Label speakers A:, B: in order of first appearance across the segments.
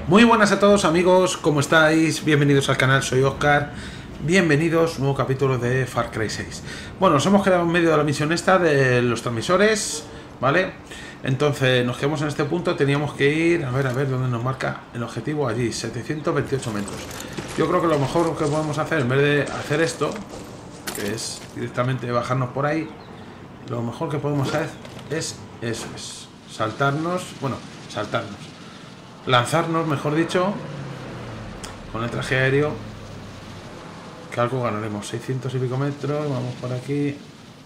A: Muy buenas a todos amigos, ¿cómo estáis? Bienvenidos al canal, soy Oscar. Bienvenidos, nuevo capítulo de Far Cry 6. Bueno, nos hemos quedado en medio de la misión esta de los transmisores, ¿vale? Entonces nos quedamos en este punto, teníamos que ir, a ver dónde nos marca el objetivo, allí, 728 metros. Yo creo que lo mejor que podemos hacer, en vez de hacer esto, que es directamente bajarnos por ahí, lo mejor que podemos hacer es eso, es saltarnos, lanzarnos, mejor dicho, con el traje aéreo, que algo ganaremos. 600 y pico metros, vamos por aquí.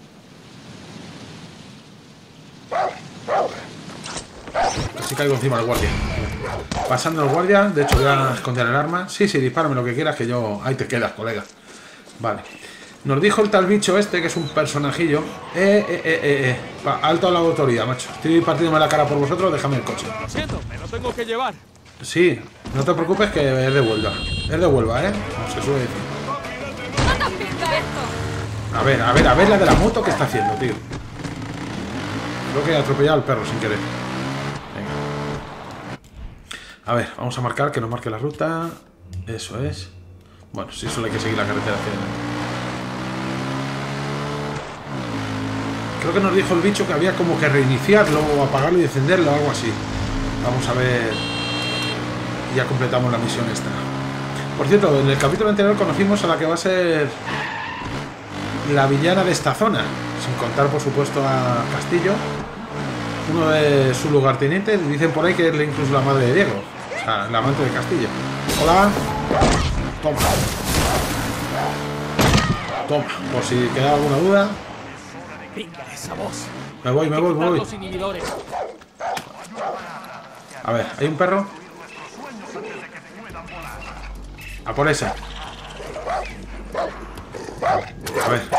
A: Casi caigo encima del guardia. Pasando el guardia, de hecho voy a esconder el arma. Sí, dispárame lo que quieras, que yo... Ahí te quedas, colega. Vale. Nos dijo el tal bicho este, que es un personajillo. Alto a la autoridad, macho. Estoy partiéndome la cara por vosotros, déjame el coche.
B: Lo siento, me lo tengo que llevar.
A: Sí, no te preocupes que es de Huelva. Es de Huelva, ¿eh? Como se suele decir.
C: ¿No te pinta esto?
A: A ver la de la moto que está haciendo, tío. Creo que he atropellado al perro sin querer. Venga. A ver, vamos a marcar, que nos marque la ruta. Eso es. Bueno, sí, solo hay que seguir la carretera hacia adelante. Creo que nos dijo el bicho que había como que reiniciarlo o apagarlo y encenderlo o algo así. Vamos a ver. Ya completamos la misión esta. Por cierto, en el capítulo anterior conocimos a la que va a ser la villana de esta zona, sin contar por supuesto a Castillo, uno de sus lugartenientes. Dicen por ahí que es incluso la madre de Diego, o sea, la amante de Castillo. Hola. Toma, por si queda alguna duda.
B: Venga, esa voz.
A: Me voy.
B: Los inhibidores.
A: A ver, ¿hay un perro? A por esa. A ver.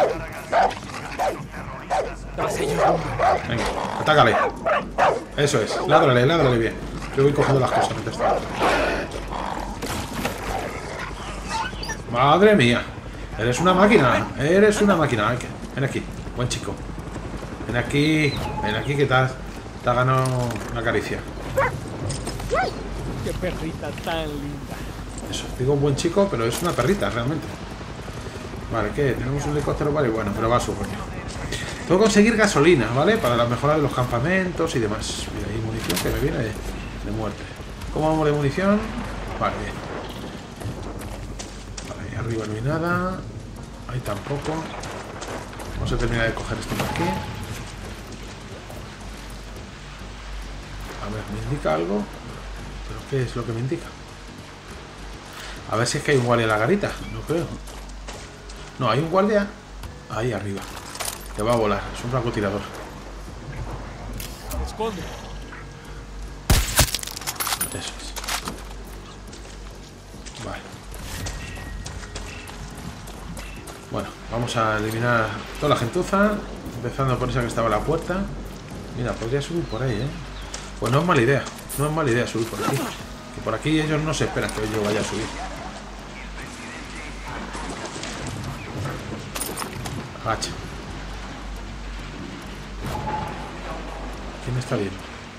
A: Venga, atácale. Eso es, ládrale bien. Yo voy cogiendo las cosas antes. Madre mía. Eres una máquina. Ven aquí, buen chico. Ven aquí que te has ganado una caricia.
B: Qué perrita tan linda.
A: Eso, digo buen chico, pero es una perrita realmente. Vale, ¿qué? Tenemos un helicóptero, vale, bueno, pero va a su coño. Tengo que conseguir gasolina, ¿vale? Para la mejora de los campamentos y demás. Mira, hay munición que me viene de muerte. ¿Cómo vamos de munición? Vale, bien. Vale, ahí arriba no hay nada. Ahí tampoco. Vamos a terminar de coger esto por aquí. A ver, ¿me indica algo? ¿Pero qué es lo que me indica? A ver si es que hay un guardia en la garita. No creo. No, hay un guardia ahí arriba. Que va a volar. Es un francotirador.
B: Esconde.
A: Eso es. Vale. Bueno, vamos a eliminar toda la gentuza. Empezando por esa que estaba a la puerta. Mira, podría subir por ahí, ¿eh? Pues no es mala idea. No es mala idea subir por aquí. Que por aquí ellos no se esperan que yo vaya a subir. Agacha. ¿Quién está viendo?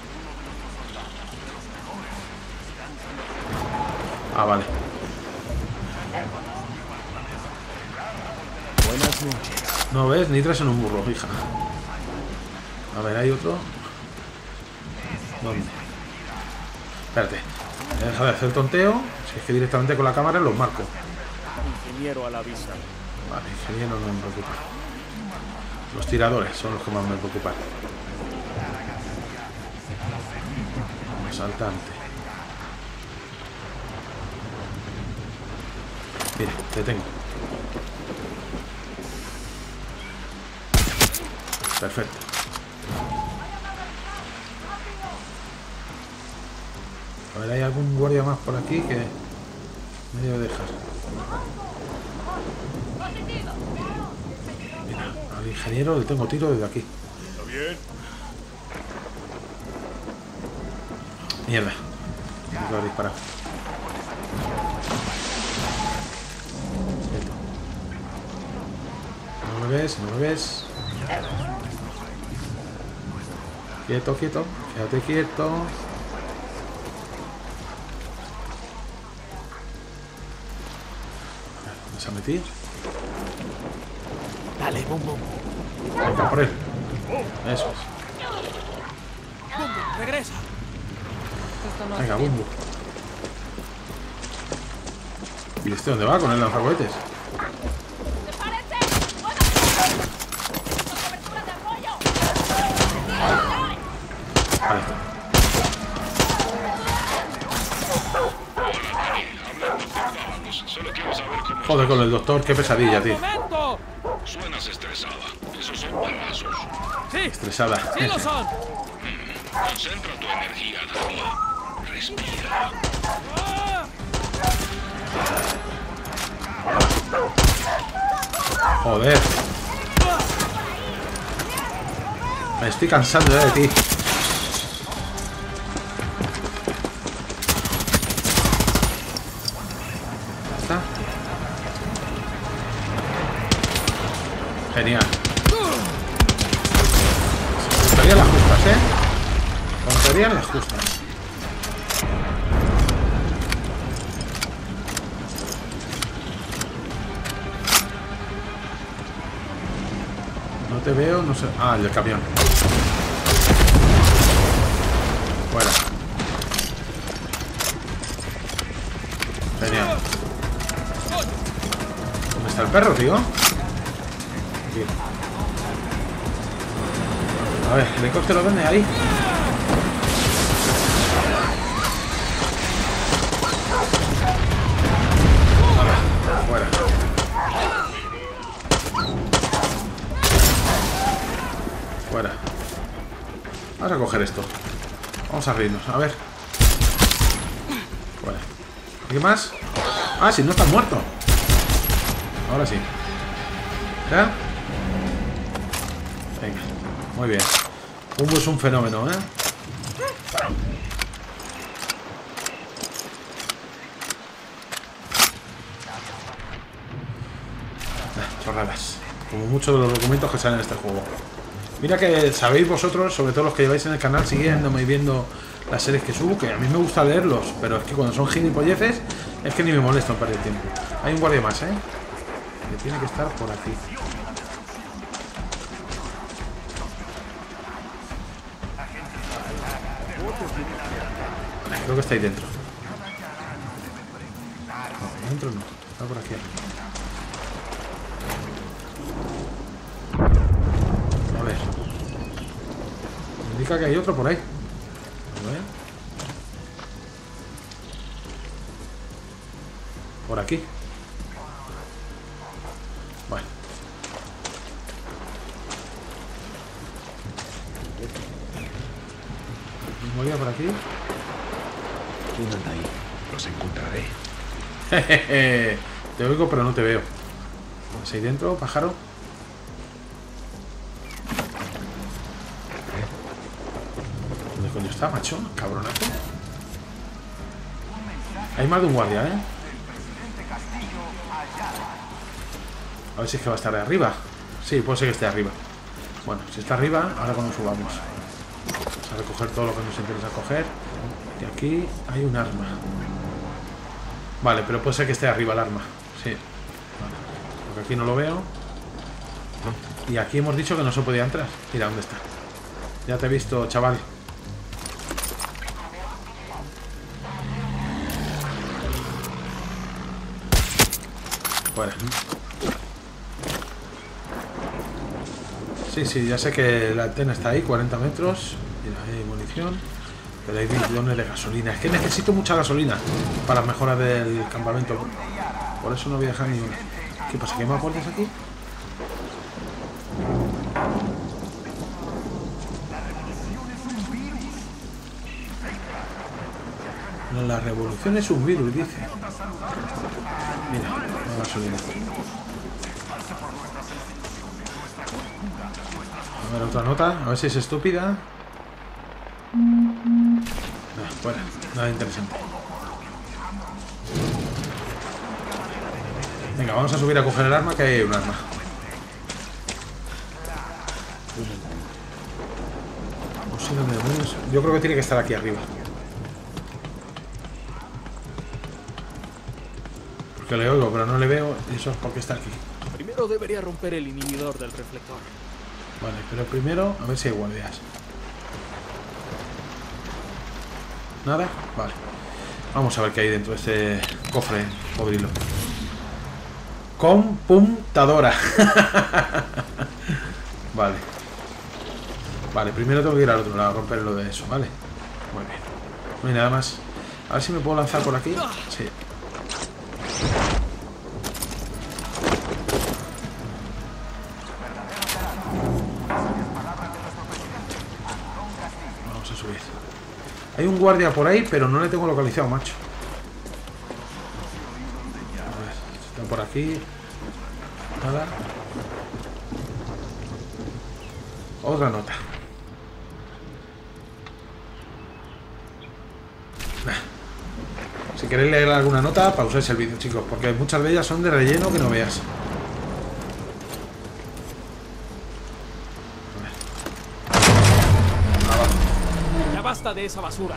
A: Ah, vale.
B: Buenas noches.
A: No ves, ni traes en un burro, hija. A ver, hay otro. ¿Dónde? Espérate. Deja de hacer tonteo. Si es que directamente con la cámara los marco.
B: Ingeniero a la vista.
A: Vale, ingeniero no me preocupa. Los tiradores son los que más me preocupan. Asaltante. Mira, te tengo. Perfecto. A ver, ¿hay algún guardia más por aquí que me debe dejar? Mira, al ingeniero le tengo tiro desde aquí.
B: ¿Está bien?
A: Mierda. Tengo que haber disparado. No me ves. Quieto. Quédate quieto. Déjame, tío.
B: Dale, Bum Bum.
A: Venga, por él. Eso es.
B: Bum Bum, regresa.
C: Esto no
A: Venga,
C: hace
A: Bumbu. ¿Y este dónde va con el lanzacohetes?
C: ¡Sepárense! ¡Buena! ¡Cobertura de apoyo!
A: Vale.
D: Solo quiero saber cómo
A: Joder con el doctor, qué pesadilla, tío.
B: ¡Momento!
D: suenas estresada. Esos son balazos.
B: Sí,
A: Estresada.
B: sí lo son.
D: Concentra tu energía, Dani. Respira.
A: Joder. Me estoy cansando ya de ti. ¿Está? Genial. Contarían las justas, ¿eh? Contarían las justas. No te veo, no sé. Ah, el del camión. Fuera. Genial. ¿Dónde está el perro, tío? Aquí. A ver, el helicóptero, ¿dónde? Ahí. Vale, fuera. Fuera. Vamos a coger esto. Vamos a reírnos, a ver. Fuera. ¿Qué más? Ah, si no está muerto. Ahora sí. ¿Ya? Venga, muy bien. Bumbu es un fenómeno, ¿eh? Chorradas. Como muchos de los documentos que salen en este juego. Mira que sabéis vosotros, sobre todo los que lleváis en el canal siguiéndome y viendo las series que subo, que a mí me gusta leerlos, pero es que cuando son gilipolleces, es que ni me molesto en perder tiempo. Hay un guardia más, ¿eh? Que tiene que estar por aquí. Vale, creo que está ahí dentro. No, dentro no, está por aquí. A ver. Me indica que hay otro por ahí. A ver. Por aquí. Bueno. ¿Me movía por aquí?
D: ¿Quién anda ahí? Los encontraré.
A: Jejeje. Te oigo pero no te veo. ¿Estás ahí dentro, pájaro? ¿Dónde coño está, macho? Cabronazo. Hay más de un guardia, ¿eh? A ver si es que va a estar de arriba. Sí, puede ser que esté arriba. Bueno, si está arriba, ahora cuando subamos. Vamos a recoger todo lo que nos interesa coger. Y aquí hay un arma. Vale, pero puede ser que esté arriba el arma. Sí. Vale. Porque aquí no lo veo. Y aquí hemos dicho que no se podía entrar. Mira, ¿dónde está? Ya te he visto, chaval. Fuera. Sí, sí, ya sé que la antena está ahí, 40 metros. Mira, hay munición. Pero hay bidones de gasolina. Es que necesito mucha gasolina para mejorar del campamento. Por eso no voy a dejar ni una. ¿Qué pasa? ¿Que hay más puertas aquí? No, la revolución es un virus, dice. Mira, la gasolina. A ver, otra nota. A ver si es estúpida. Fuera, nada interesante. Venga, vamos a subir a coger el arma, que hay un arma. No sé dónde demonios. Yo creo que tiene que estar aquí arriba. Porque le oigo, pero no le veo. Y eso es porque está aquí.
B: Primero debería romper el inhibidor del reflector.
A: Vale, pero primero a ver si hay guardias. ¿Nada? Vale. Vamos a ver qué hay dentro de este cofre podrido. Computadora. Vale. Vale, primero tengo que ir al otro lado a romper lo de eso, ¿vale? Muy bien. No hay nada más. A ver si me puedo lanzar por aquí. Sí. Vamos a subir. Hay un guardia por ahí, pero no le tengo localizado, macho. A ver, está por aquí. Nada. Otra nota. Si queréis leer alguna nota, pausáis el vídeo, chicos, porque muchas de ellas son de relleno que no veas.
B: Ya basta de esa basura.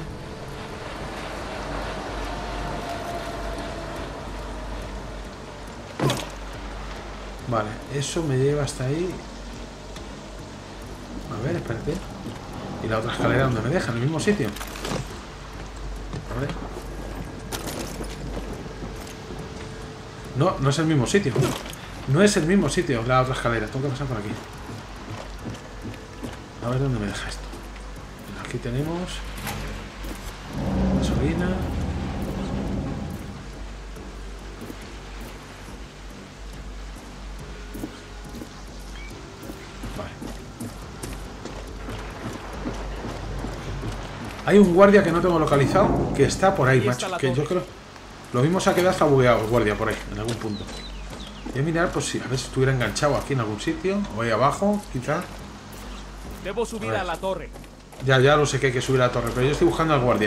A: Vale, eso me lleva hasta ahí. A ver, espérate. ¿Y la otra escalera dónde me deja? ¿En el mismo sitio? A ver. No, no es el mismo sitio. No es el mismo sitio la otra escalera. Tengo que pasar por aquí. A ver dónde me deja esto. Aquí tenemos gasolina. Vale. Hay un guardia que no tengo localizado, que está por ahí, macho. Que yo creo... Lo mismo se ha quedado hasta bugueado el guardia por ahí, en algún punto. Voy a mirar por si a ver si estuviera enganchado aquí en algún sitio. O ahí abajo, quizá.
B: Debo subir a la torre.
A: Ya lo sé que hay que subir a la torre, pero yo estoy buscando al guardia.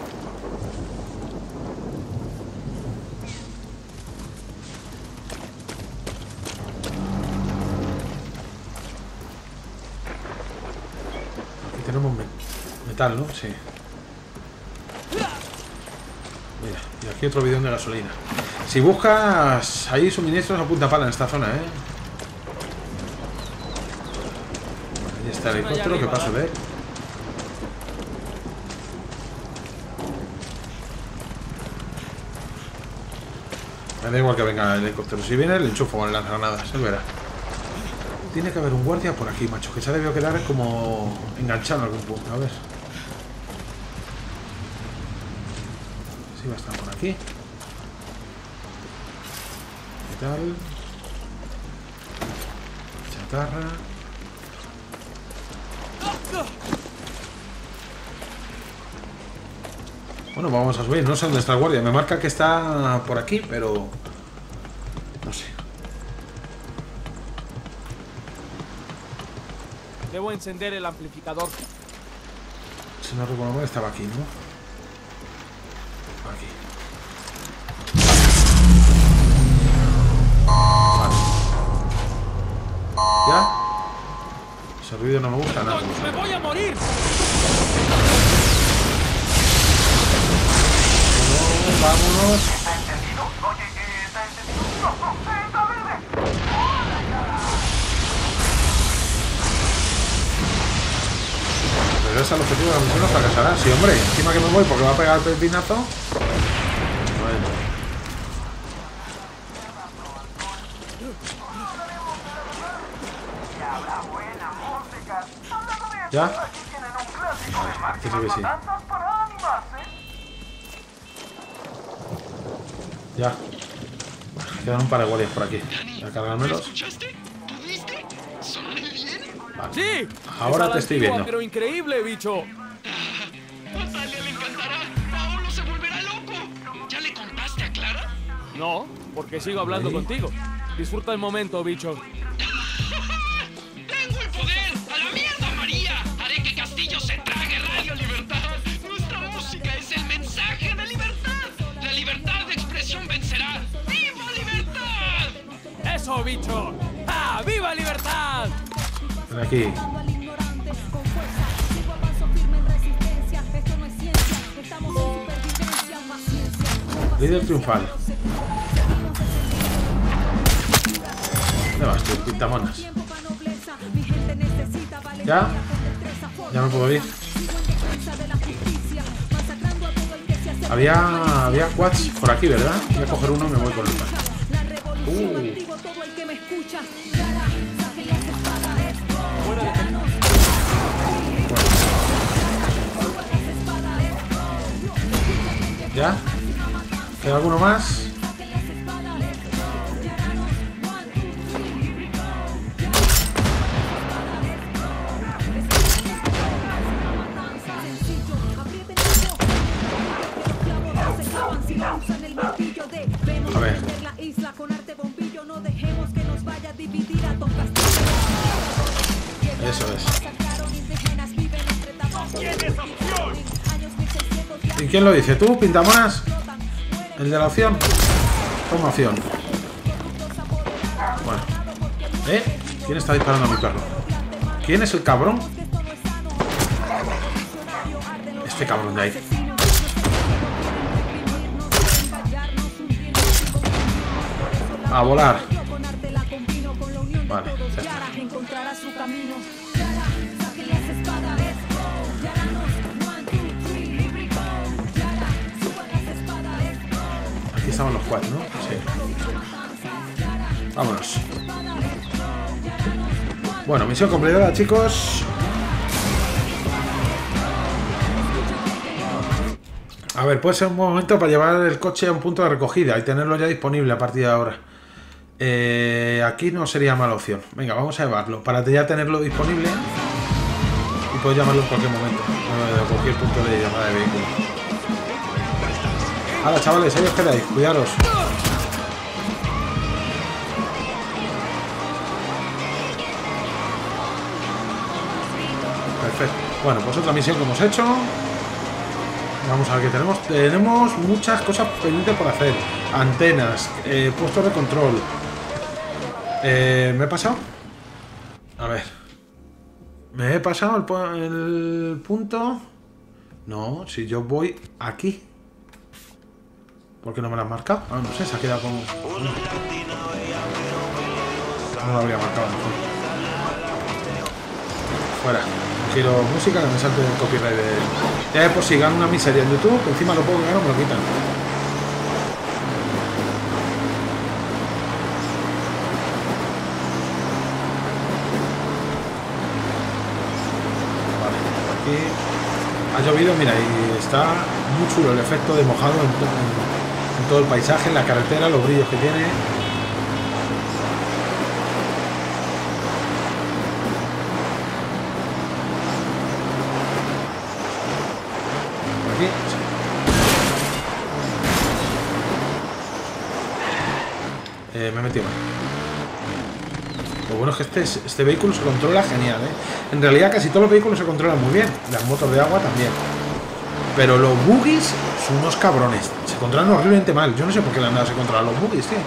A: Aquí tenemos metal, ¿no? Sí. Mira, y aquí otro bidón de gasolina. Si buscas ahí suministros a punta pala en esta zona, ¿eh? Ahí está el helicóptero que paso de él. Me da igual que venga el helicóptero. Si viene, le enchufo con las granadas, él verá. Tiene que haber un guardia por aquí, macho, que se ha debido quedar como enganchado en algún punto. A ver. Sí, va a estar por aquí. ¿Qué tal? Chatarra. Bueno, vamos a subir. No sé dónde está el guardia. Me marca que está por aquí, pero... no sé.
B: Debo encender el amplificador.
A: Si no recuerdo mal, estaba aquí, ¿no? Aquí. Vale. ¿Ya? Ese ruido no me gusta nada.
B: ¡Me voy a morir!
A: Vámonos.
E: ¿Está entendido? Oye, ¿está entendido? No, está verde.
A: Regresa al objetivo de la misión, no fracasará. Sí, hombre, encima que me voy porque va a pegar el pepinazo. Bueno. ¿Ya? Vale, aquí sí que sí. Ya. Quedan un par de guardias por aquí. Voy a cargármelos.
F: ¿Escuchaste? ¿Pudiste? ¿Soné bien?
A: Vale.
B: ¡Sí!
A: Ahora
B: Es a
A: te
B: la
A: estoy
B: antigua,
A: viendo.
B: pero increíble, bicho.
F: Natalia le encantará. Paolo se volverá loco. ¿Ya le contaste a Clara?
B: No, porque sigo hablando
A: Ahí.
B: contigo. Disfruta el momento, bicho.
F: ¡Tengo el poder! ¡A la mierda, María! Haré que Castillo se trague Radio Libertad. Nuestra música es el mensaje de libertad. La libertad de expresión vencerá. ¡Viva libertad!
B: ¡Eso, bicho! ¡Ah! ¡Viva libertad!
A: Ven aquí.
G: Estamos en supervivencia, más ciencia.
A: Líder triunfal. ¿Dónde vas tú, pintamonas? ¿Ya? ¿Ya me puedo ir? Había quads por aquí, ¿verdad? Voy a coger uno y me voy con el otro. ¿Ya? ¿Queda alguno más? A ver. Eso es. ¿Y quién lo dice? ¿Tú, pintamonas? ¿El de la opción? Toma opción. Bueno. ¿Quién está disparando a mi perro? ¿Quién es el cabrón? Este cabrón de ahí. A volar. Vale, ya está. Aquí estaban los cuatro, ¿no? Sí. Vámonos. Bueno, misión completada, chicos. A ver, puede ser un buen momento para llevar el coche a un punto de recogida y tenerlo ya disponible a partir de ahora. Aquí no sería mala opción. Venga, vamos a llevarlo para ya tenerlo disponible y poder llamarlo en cualquier momento, de cualquier punto de llamada de vehículo. Ahora, chavales, ahí os quedáis, cuidaros. Perfecto. Bueno, pues otra misión que hemos hecho. Vamos a ver qué tenemos. Tenemos muchas cosas pendientes por hacer. Antenas, puestos de control. ¿Me he pasado? A ver. ¿Me he pasado el punto? No, si yo voy aquí. ¿Por qué no me lo han marcado? Ah, no sé, se ha quedado como... No lo habría marcado mejor. Fuera. Giro música, que me salte el copyright de... Ya de por si gano una miseria en YouTube, que encima lo puedo ganar o me lo quitan. Ha llovido, mira, y está muy chulo el efecto de mojado en todo el paisaje, en la carretera, los brillos que tiene. Por aquí. Me he metido mal. Lo bueno es que este vehículo se controla genial, ¿eh? En realidad casi todos los vehículos se controlan muy bien. Las motos de agua también. Pero los buggies son unos cabrones. Se controlan horriblemente mal. Yo no sé por qué la nada se controlan los buggies, tío.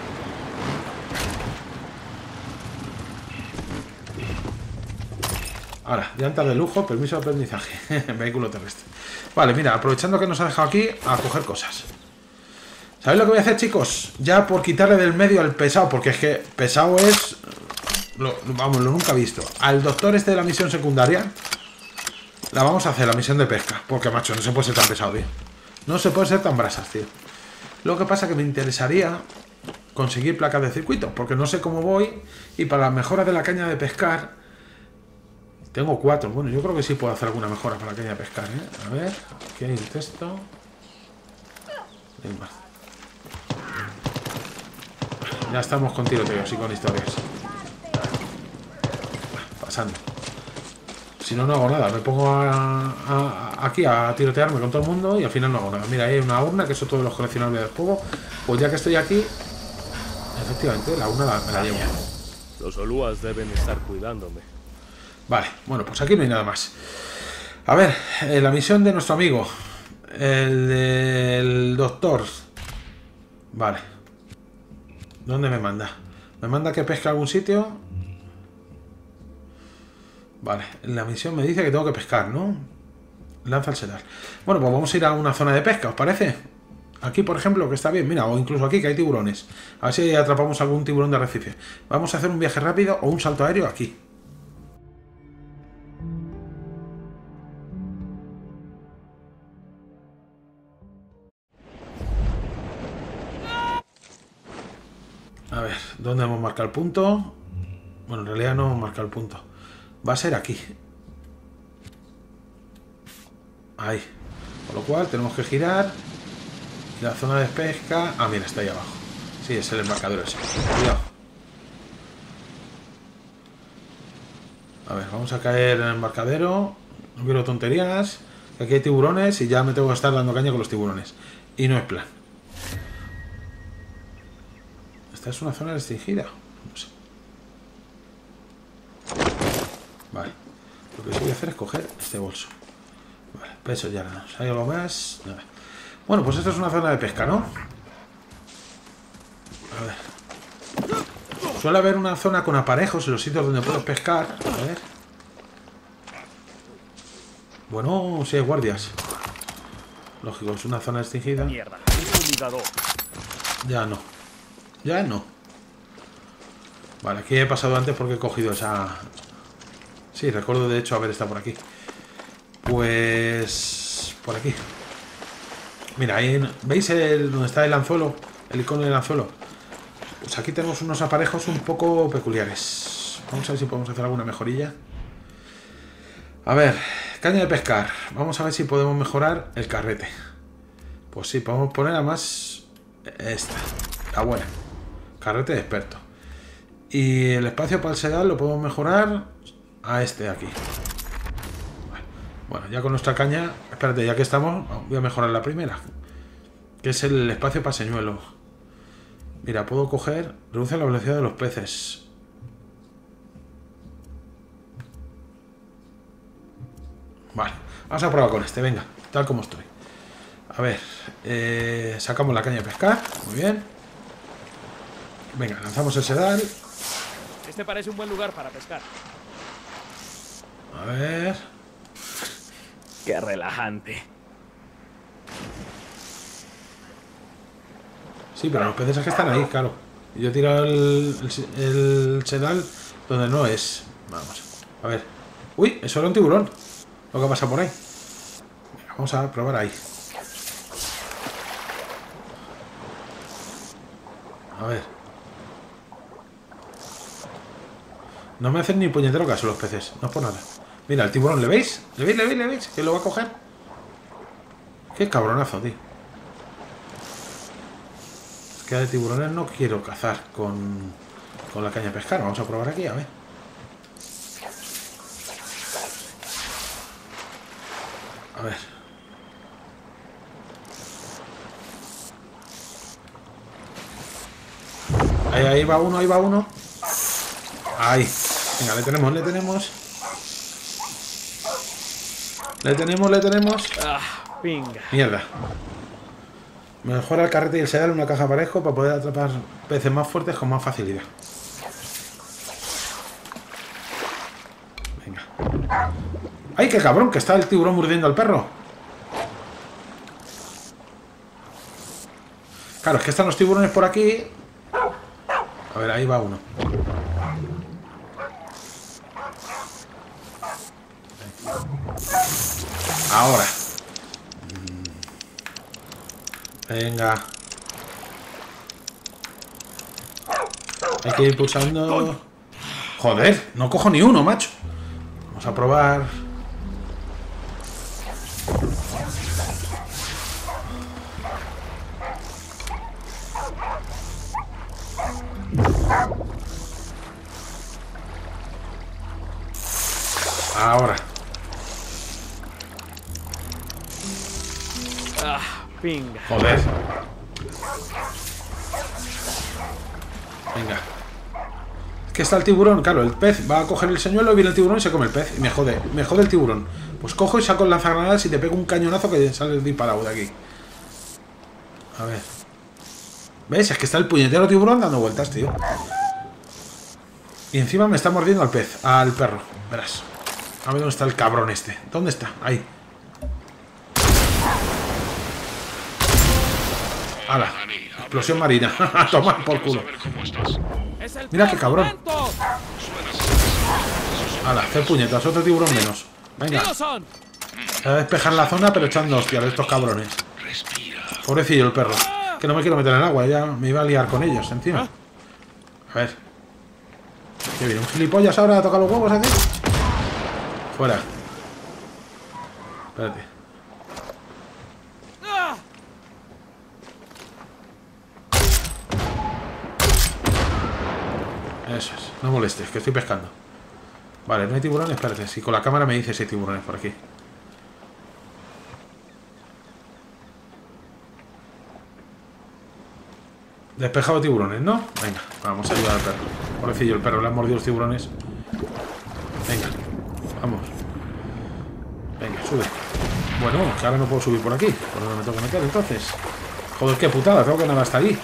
A: Ahora, llantas de lujo, permiso de aprendizaje. Vehículo terrestre. Vale, mira, aprovechando que nos ha dejado aquí a coger cosas. ¿Sabéis lo que voy a hacer, chicos? Ya por quitarle del medio al pesado, porque es que pesado es... Vamos, lo nunca he visto. Al doctor este de la misión secundaria la vamos a hacer, la misión de pesca. Porque, macho, no se puede ser tan pesado, tío. No se puede ser tan brasas, tío. Lo que pasa es que me interesaría conseguir placas de circuito, porque no sé cómo voy. Y para las mejoras de la caña de pescar tengo 4. Bueno, yo creo que sí puedo hacer alguna mejora para la caña de pescar, ¿eh? A ver, aquí hay el texto. Ya estamos con tiroteos y con historias. Pasando. Si no, no hago nada. Me pongo aquí a tirotearme con todo el mundo y al final no hago nada. Mira, ahí hay una urna, que eso todos los coleccionables del juego. Pues ya que estoy aquí, efectivamente, la urna me la llevo.
B: Los Olúas deben estar cuidándome.
A: Vale, bueno, pues aquí no hay nada más. A ver, la misión de nuestro amigo, el del doctor. Vale. ¿Dónde me manda? ¿Me manda que pesque a algún sitio? Vale, la misión me dice que tengo que pescar, ¿no? Lanza el sedal. Bueno, pues vamos a ir a una zona de pesca, ¿os parece? Aquí, por ejemplo, que está bien. Mira, o incluso aquí, que hay tiburones. A ver si atrapamos algún tiburón de arrecife. Vamos a hacer un viaje rápido o un salto aéreo aquí. A ver, ¿dónde hemos marcado el punto? Bueno, en realidad no hemos marcado el punto. Va a ser aquí. Ahí. Con lo cual tenemos que girar. Y la zona de pesca... Ah, mira, está ahí abajo. Sí, es el embarcadero ese. Cuidado. A ver, vamos a caer en el embarcadero. No quiero tonterías. Aquí hay tiburones y ya me tengo que estar dando caña con los tiburones. Y no es plan. Esta es una zona restringida. No sé. Vale. Lo que sí voy a hacer es coger este bolso. Vale, peso ya no. ¿Hay algo más? Nada. Bueno, pues esta es una zona de pesca, ¿no? A ver. Suele haber una zona con aparejos en los sitios donde puedes pescar. A ver. Bueno, sí hay guardias. Lógico, es una zona restringida.
B: Mierda, un fumigador.
A: Ya no. Ya no. Vale, aquí he pasado antes porque he cogido esa... Sí, recuerdo de hecho haber estado por aquí. Pues... por aquí. Mira, ahí... ¿Veis donde está el anzuelo? El icono del anzuelo. Pues aquí tenemos unos aparejos un poco peculiares. Vamos a ver si podemos hacer alguna mejorilla. A ver, caña de pescar. Vamos a ver si podemos mejorar el carrete. Pues sí, podemos poner además esta, la buena. Carrete de experto. Y el espacio para el sedal lo podemos mejorar a este de aquí. Bueno, ya con nuestra caña... Espérate, ya que estamos, voy a mejorar la primera. Que es el espacio para señuelo. Mira, puedo coger... Reduce la velocidad de los peces. Vale, vamos a probar con este, venga, tal como estoy. A ver, sacamos la caña de pescar, muy bien. Venga, lanzamos el sedal.
B: Este parece un buen lugar para pescar.
A: A ver.
B: Qué relajante.
A: Sí, pero los peces es que están ahí, claro. Y yo he tirado el sedal donde no es. Vamos, a ver. Uy, eso era un tiburón. Lo que pasa por ahí. Vamos a probar ahí. A ver. No me hacen ni puñetero caso los peces. No es por nada. Mira, el tiburón, ¿le veis? ¿Le veis? ¿Le veis? ¿Le veis? Que lo va a coger. Qué cabronazo, tío. Es que de tiburones no quiero cazar con la caña de pescar. Vamos a probar aquí, a ver. A ver. Ahí va uno, ahí va uno. Ahí. Venga, le tenemos, le tenemos. Le tenemos, le tenemos.
B: Ah, pinga.
A: Mierda. Mejora el carrete y el sedal en una caja parejo para poder atrapar peces más fuertes con más facilidad. Venga. ¡Ay, qué cabrón! Que está el tiburón mordiendo al perro. Claro, es que están los tiburones por aquí. A ver, ahí va uno. Ahora. Venga. Hay que ir pulsando. Joder, no cojo ni uno, macho. Vamos a probar. Ahora.
B: Ah, pinga.
A: Joder. Venga. Es que está el tiburón, claro, el pez va a coger el señuelo, viene el tiburón y se come el pez. Y me jode el tiburón. Pues cojo y saco el lanzagranadas y te pego un cañonazo que sale disparado de aquí. A ver. ¿Ves? Es que está el puñetero tiburón dando vueltas, tío. Y encima me está mordiendo al pez, al perro. Verás. A ver dónde está el cabrón este. ¿Dónde está? Ahí. ¡Hala! Explosión marina. A tomar por culo.
B: ¡Es el
A: Mira qué
B: peor
A: cabrón.
B: momento!
A: ¡Hala! Hacer puñetas. Otro tiburón menos. Venga.
B: ¡Tíos son!
A: A despejar la zona, pero echando hostias de estos cabrones. Pobrecillo el perro. Que no me quiero meter en el agua. Ya me iba a liar con ellos encima. A ver. ¿Qué viene? ¿Un gilipollas ahora a tocar los huevos aquí? Fuera. Espérate.
B: ¡Ah!
A: Eso es. No molestes, que estoy pescando. Vale, no hay tiburones. Espérate. Si con la cámara me dice si hay tiburones por aquí. Despejado tiburones, ¿no? Venga, vamos a ayudar al perro. Pobrecillo el perro, le han mordido los tiburones. Venga, vamos. Venga, sube. Bueno, que ahora no puedo subir por aquí. ¿Por dónde me tengo que meter entonces? Joder, qué putada, tengo que nadar hasta allí.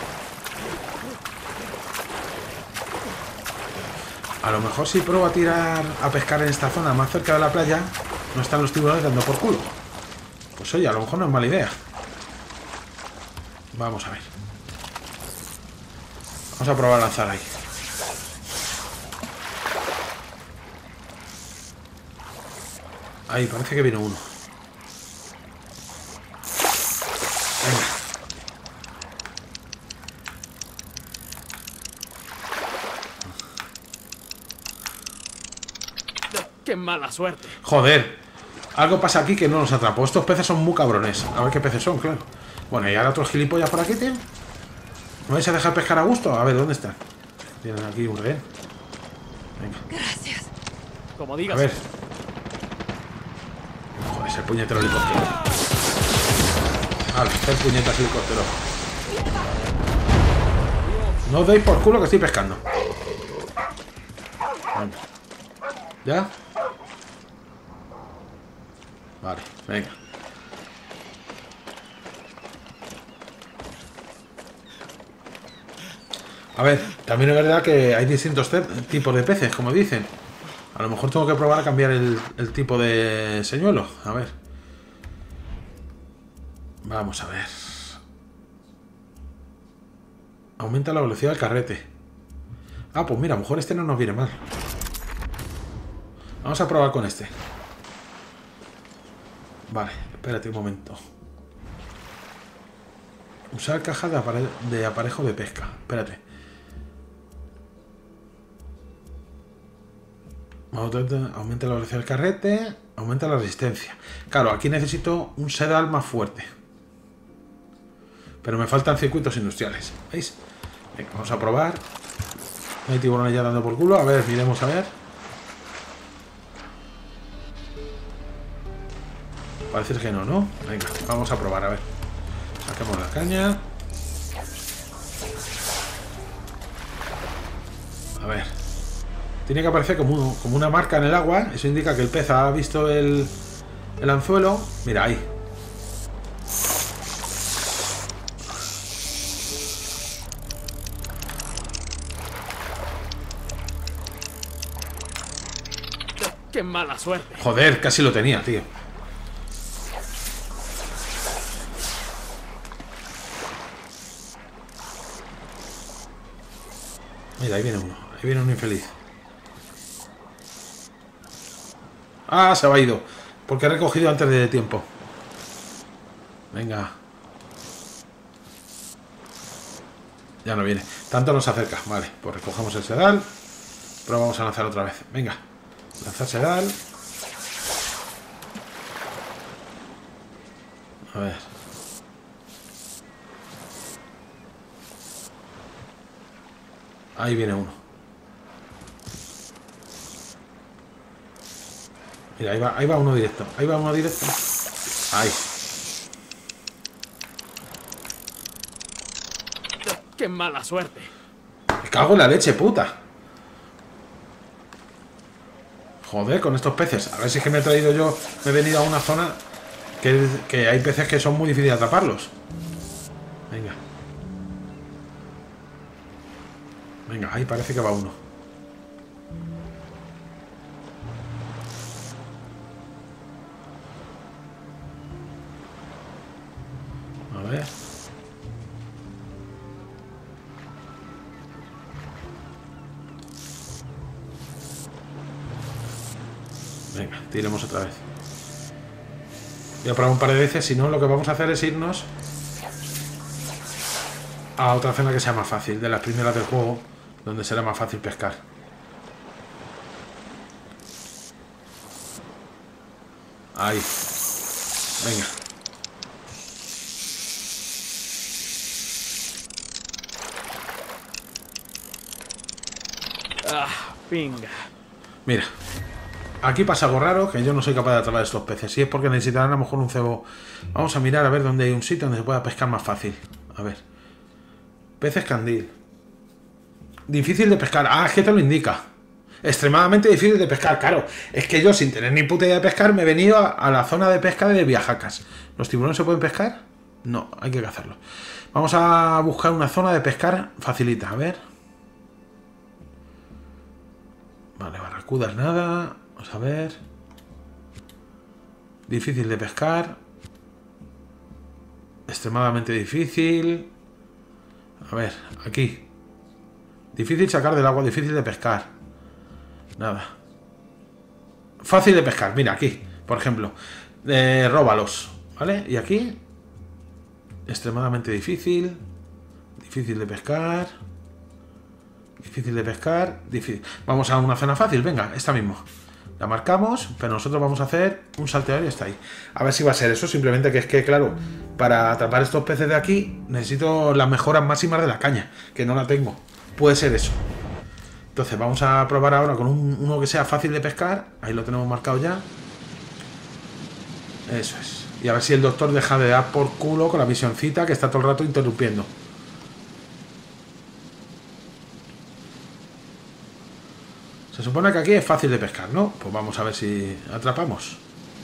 A: A lo mejor si pruebo a tirar a pescar en esta zona más cerca de la playa, no están los tiburones dando por culo. Pues oye, a lo mejor no es mala idea. Vamos a ver. Vamos a probar a lanzar ahí. Ahí, parece que viene uno. Venga.
B: ¡Qué mala suerte!
A: Joder. Algo pasa aquí que no nos atrapó. Estos peces son muy cabrones. A ver qué peces son, claro. Bueno, y ahora otros gilipollas por aquí, tío. ¿No vais a dejar pescar a gusto? A ver, ¿dónde están? Tienen aquí un rehén. Venga.
C: Gracias.
B: Como
A: A
B: digas.
A: ver. Joder, ese puñetero helicóptero. Vale, el puñetas helicóptero. No os deis por culo que estoy pescando. Venga. ¿Ya? Vale, venga. A ver, también es verdad que hay distintos tipos de peces, como dicen. A lo mejor tengo que probar a cambiar el tipo de señuelo. A ver. Vamos a ver. Aumenta la velocidad del carrete. Ah, pues mira, a lo mejor este no nos viene mal. Vamos a probar con este. Vale, espérate un momento. Usar caja de aparejo de pesca. Espérate. Aumenta la velocidad del carrete. Aumenta la resistencia. Claro, aquí necesito un sedal más fuerte. Pero me faltan circuitos industriales. ¿Veis? Venga, vamos a probar. No hay tiburones ya dando por culo. A ver, miremos a ver. Parece que no, ¿no? Venga, vamos a probar, a ver. Saquemos la caña. A ver. Tiene que aparecer como una marca en el agua. Eso indica que el pez ha visto el anzuelo. Mira, ahí.
B: ¡Qué mala suerte!
A: Joder, casi lo tenía, tío. Mira, ahí viene uno. Ahí viene un infeliz. Ah, se ha ido. Porque he recogido antes de tiempo. Venga. Ya no viene. Tanto nos acerca. Vale, pues recogemos el sedal. Pero vamos a lanzar otra vez. Venga. Lanzar sedal. A ver. Ahí viene uno. Mira, ahí va uno directo. Ahí va uno directo. Ahí.
B: ¡Qué mala suerte!
A: Me cago en la leche, puta. Joder, con estos peces. A ver si es que me he traído yo. Me he venido a una zona que hay peces que son muy difíciles de atraparlos. Venga. Venga, ahí parece que va uno. A ver. Venga, tiremos otra vez. Voy a probar un par de veces, si no lo que vamos a hacer es irnos a otra zona que sea más fácil, de las primeras del juego, donde será más fácil pescar. Ahí. Venga.
B: Ah, pinga.
A: Mira. Aquí pasa algo raro, que yo no soy capaz de atrapar estos peces. Si es porque necesitarán a lo mejor un cebo. Vamos a mirar a ver dónde hay un sitio donde se pueda pescar más fácil. A ver. Peces candil. Difícil de pescar. Ah, es que te lo indica. Extremadamente difícil de pescar, claro. Es que yo, sin tener ni puta idea de pescar, me he venido a la zona de pesca de Viajacas. ¿Los tiburones se pueden pescar? No, hay que cazarlos. Vamos a buscar una zona de pescar facilita. A ver. Vale, barracudas nada. Vamos a ver. Difícil de pescar. Extremadamente difícil. A ver, aquí. Difícil sacar del agua, difícil de pescar. Nada. Fácil de pescar, mira, aquí, por ejemplo. Róbalos, ¿vale? Y aquí. Extremadamente difícil. Difícil de pescar. Difícil de pescar. Difícil. Vamos a una zona fácil, venga, esta mismo. La marcamos, pero nosotros vamos a hacer un salteador y está ahí. A ver si va a ser eso, simplemente que es que, claro, para atrapar estos peces de aquí necesito las mejoras máximas de la caña, que no la tengo. Puede ser eso. Entonces vamos a probar ahora con uno que sea fácil de pescar. Ahí lo tenemos marcado ya. Eso es. Y a ver si el doctor deja de dar por culo con la visioncita que está todo el rato interrumpiendo. Se supone que aquí es fácil de pescar, ¿no? Pues vamos a ver si atrapamos.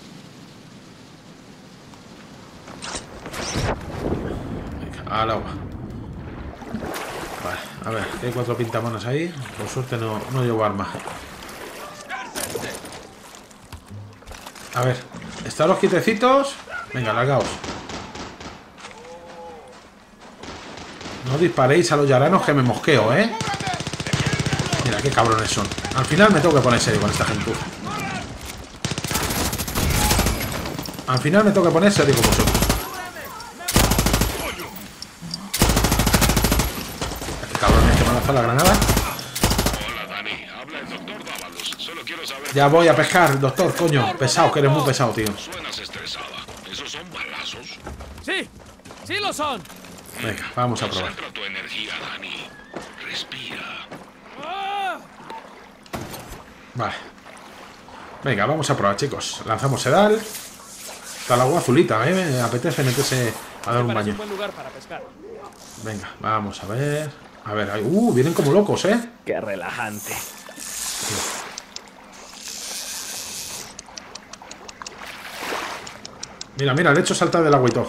A: Venga, al agua. Vale, a ver, hay 4 pintamonas ahí. Por suerte no llevo arma. A ver, ¿están los quietecitos? Venga, largaos. No disparéis a los yaranos que me mosqueo, ¿eh? Mira, qué cabrones son. Al final me tengo que poner serio con esta gentuza. Al final me tengo que poner serio con vosotros. Qué cabrones que me han lanzado la granada.
D: Hola, Dani. Habla el doctor Dávalos. Solo quiero saber...
A: Ya voy a pescar, doctor, coño. Pesado, que eres muy pesado, tío.
D: Suenas estresada. ¿Esos son balazos?
B: Sí, sí lo son.
A: Venga, vamos a probar.
D: Concentra tu energía, Dani. Respira.
A: Vale. Venga, vamos a probar, chicos. Lanzamos sedal. Está el agua azulita, ¿eh? Me apetece meterse a dar un
B: Parece
A: baño.
B: un buen lugar para pescar.
A: Venga, vamos a ver. A ver, ahí. Vienen como locos, ¿eh?
B: Qué relajante.
A: Mira, mira, le he hecho saltar del agua y todo.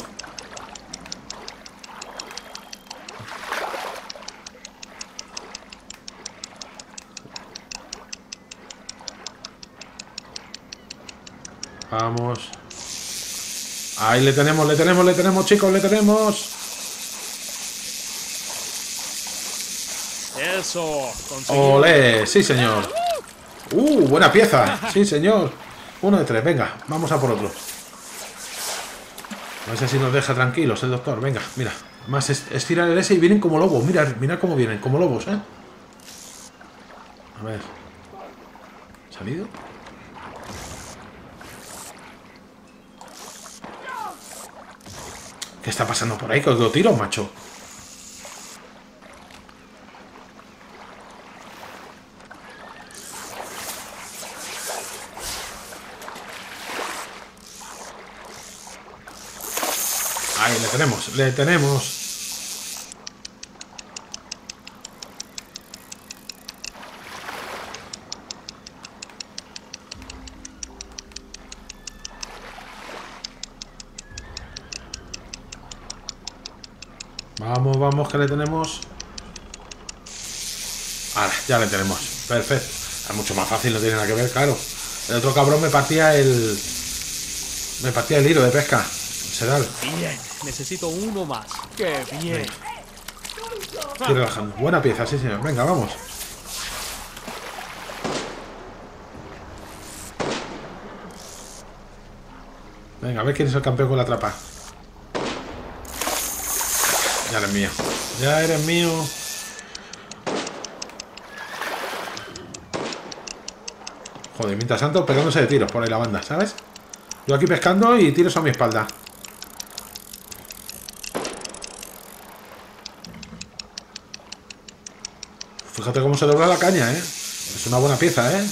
A: Vamos. Ahí le tenemos, chicos, le tenemos.
B: Eso, conseguimos.
A: ¡Olé! Sí, señor. Buena pieza. Sí, señor. 1 de 3, venga, vamos a por otro. No sé si nos deja tranquilos el doctor. Venga, mira. Además, estira el S y vienen como lobos. Mira, mira cómo vienen, como lobos, ¿eh? A ver. ¿Salido? ¿Qué está pasando por ahí? Que os lo tiro, macho. Ahí, le tenemos, le tenemos. Vamos, vamos, que le tenemos. Ahora, ya le tenemos. Perfecto. Es mucho más fácil, no tiene nada que ver, claro. El otro cabrón me partía el hilo de pesca. Sedal.
B: Bien, necesito uno más. Qué bien.
A: Estoy relajando. Buena pieza, sí, señor. Venga, vamos. Venga, a ver quién es el campeón con la trapa. Ya eres mío. Ya eres mío. Joder, mientras tanto pegándose de tiros por ahí la banda, ¿sabes? Yo aquí pescando y tiros a mi espalda. Fíjate cómo se dobla la caña, ¿eh? Es una buena pieza, ¿eh?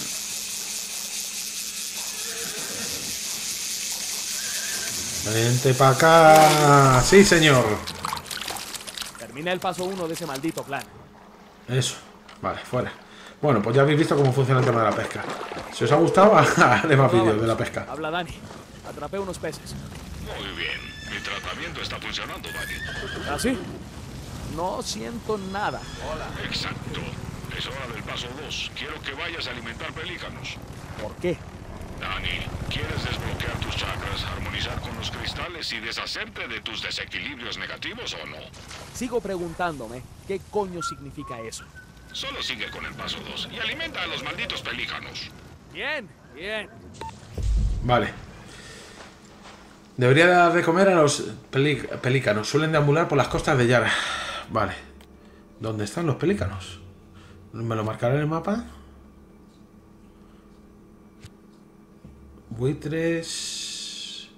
A: Vente para acá. Sí, señor.
B: Termina el paso 1 de ese maldito plan.
A: Eso. Vale, fuera. Bueno, pues ya habéis visto cómo funciona el tema de la pesca. Si os ha gustado, haré más vídeos de la pesca.
B: Habla Dani. Atrapé unos peces.
D: Muy bien. Mi tratamiento está funcionando, Dani.
B: ¿Ah, sí? No siento nada.
D: Exacto. Es hora del paso 2. Quiero que vayas a alimentar pelícanos.
B: ¿Por qué?
D: Dani, ¿quieres desbloquear tus chakras, armonizar con los cristales y deshacerte de tus desequilibrios negativos o no?
B: Sigo preguntándome qué coño significa eso.
D: Solo sigue con el paso 2 y alimenta a los malditos pelícanos.
B: Bien, bien.
A: Vale. Debería dar de comer a los pelícanos. Suelen deambular por las costas de Yara. Vale. ¿Dónde están los pelícanos? ¿Me lo marcará en el mapa? Buitres.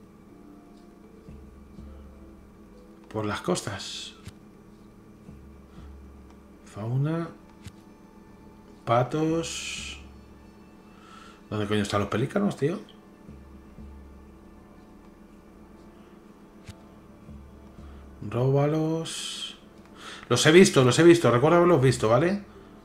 A: Por las costas. Fauna. Patos. ¿Dónde coño están los pelícanos, tío? Róbalos. Los he visto, recuerdo haberlos visto, ¿vale?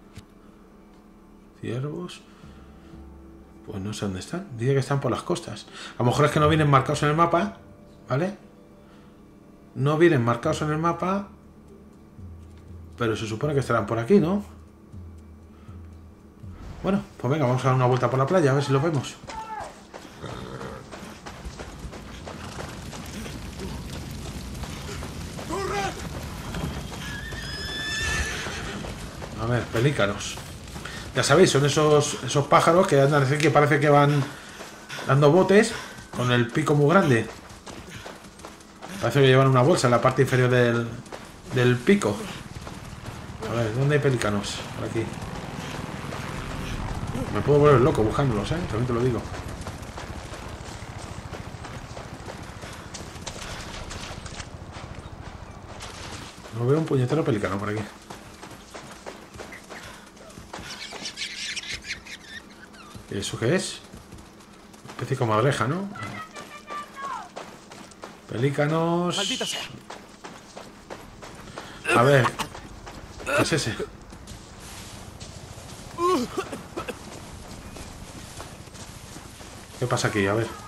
A: Ciervos. Pues no sé dónde están. Dice que están por las costas. A lo mejor es que no vienen marcados en el mapa, ¿vale? No vienen marcados en el mapa, pero se supone que estarán por aquí, ¿no? Bueno, pues venga, vamos a dar una vuelta por la playa, a ver si los vemos. A ver, pelícanos. Ya sabéis, son esos pájaros que andan, que parece que van dando botes con el pico muy grande. Parece que llevan una bolsa en la parte inferior del pico. A ver, ¿dónde hay pelícanos? Por aquí. Me puedo volver loco buscándolos, ¿eh? También te lo digo. No veo un puñetero pelícano por aquí. ¿Y eso qué es? Una especie como oreja, ¿no? Pelícanos.
B: Maldita sea.
A: A ver. ¿Qué es ese? ¿Qué pasa aquí? A ver.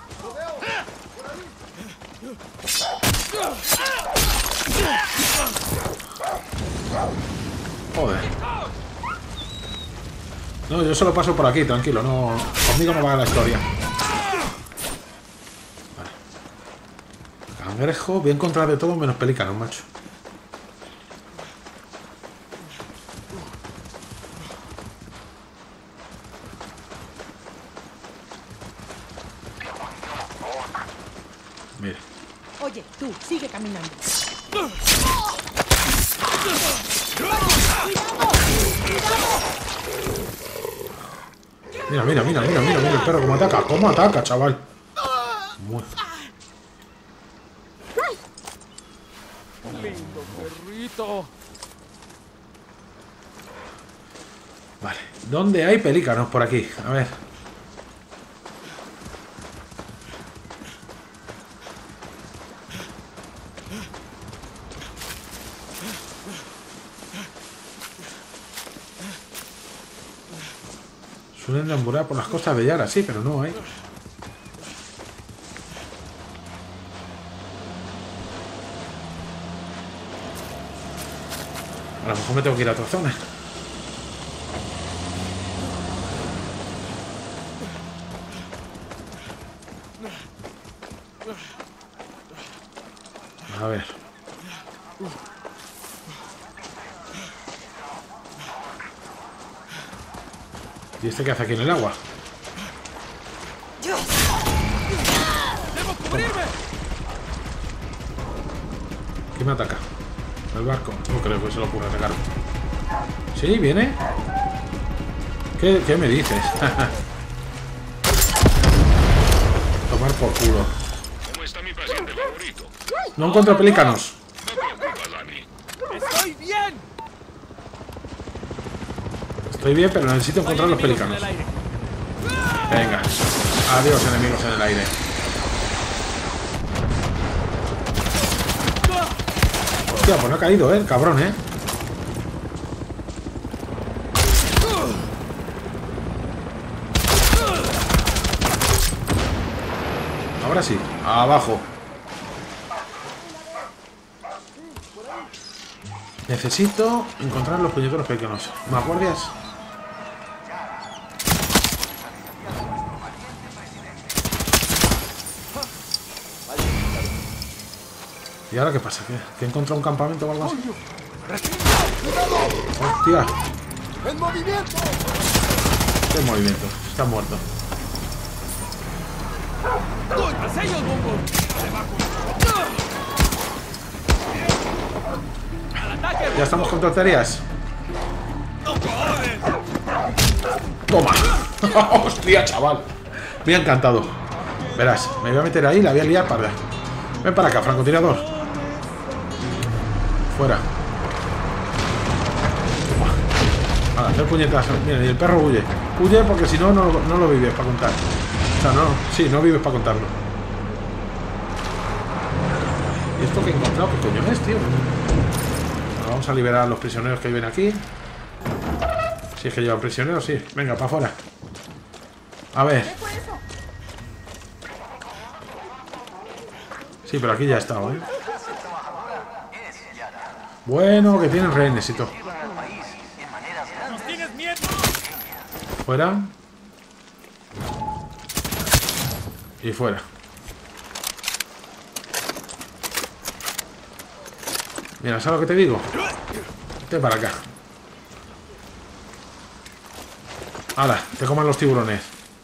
A: Joder. No, yo solo paso por aquí, tranquilo. No, conmigo no va la historia. Vale. Cangrejo, voy a encontrar de todo menos pelícanos, macho. Mira.
C: Oye, tú, sigue caminando.
A: Mira, mira, mira, mira, mira, mira el perro cómo ataca. ¿Cómo ataca, chaval? Muy...
B: Lindo perrito.
A: Vale. ¿Dónde hay pelícanos por aquí? A ver. Suelen deambular por las costas de Yara, sí, pero no hay. A lo mejor me tengo que ir a otra zona. A ver. ¿Y este qué hace aquí en el agua?
B: ¡Cubrirme!
A: ¿Quién me ataca? El barco. No creo que se lo ocurra atacar. ¿Sí? ¿Viene? ¿Qué me dices? Tomar por culo.
D: ¿Cómo está mi paciente favorito?
A: No encuentro pelícanos.
D: No te preocupes, Dani.
B: ¡Estoy bien!
A: Estoy bien, pero necesito encontrar los pelícanos.
B: En el aire.
A: Venga. Adiós, enemigos en el aire. Hostia, pues no ha caído, el cabrón, Ahora sí, abajo. Necesito encontrar los puñeteros pequeños. ¿Más guardias? ¿Y ahora qué pasa? ¿Que he encontrado un campamento o algo así? ¡Hostia!
B: ¡En movimiento!
A: ¿Qué movimiento? Está muerto.
B: ¡Tras ellos, bombón! ¡Al ataque!
A: Ya estamos con tonterías. ¡Toma! ¡Hostia, chaval! Me ha encantado. Verás, me voy a meter ahí y la voy a liar parda. Ven para acá, francotirador. Fuera. Toma. A hacer puñetas. Mira, y el perro huye. Huye porque si no, no lo vives para contar. O sea, no. Sí, no vives para contarlo. ¿Y esto que he encontrado? ¿Qué coño es, tío? Bueno, vamos a liberar a los prisioneros que viven aquí. Si es que llevan prisioneros, sí. Venga, para afuera. A ver. Sí, pero aquí ya he estado, ¿eh? Bueno, que tienen rehenes y todo.
B: ¡Nos tienes miedo!
A: Fuera. Y fuera. Mira, ¿sabes lo que te digo? Vete para acá. ¡Hala! Te coman los tiburones.